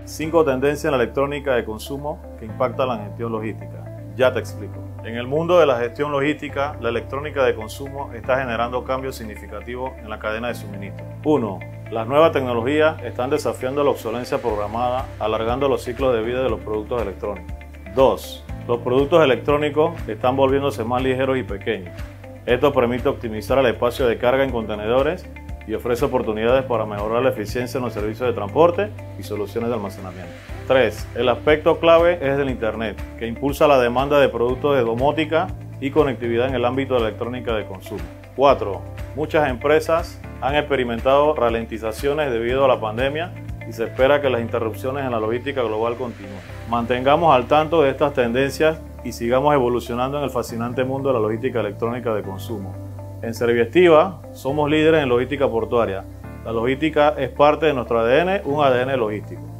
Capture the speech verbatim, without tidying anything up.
Cinco tendencias en la electrónica de consumo que impactan la gestión logística. Ya te explico. En el mundo de la gestión logística, la electrónica de consumo está generando cambios significativos en la cadena de suministro. uno. Las nuevas tecnologías están desafiando la obsolencia programada, alargando los ciclos de vida de los productos electrónicos. dos. Los productos electrónicos están volviéndose más ligeros y pequeños. Esto permite optimizar el espacio de carga en contenedores y ofrece oportunidades para mejorar la eficiencia en los servicios de transporte y soluciones de almacenamiento. tres. El aspecto clave es el Internet, que impulsa la demanda de productos de domótica y conectividad en el ámbito de la electrónica de consumo. cuatro. Muchas empresas han experimentado ralentizaciones debido a la pandemia y se espera que las interrupciones en la logística global continúen. Mantengamos al tanto de estas tendencias y sigamos evolucionando en el fascinante mundo de la logística electrónica de consumo. En Serviestiva somos líderes en logística portuaria. La logística es parte de nuestro A D N, un A D N logístico.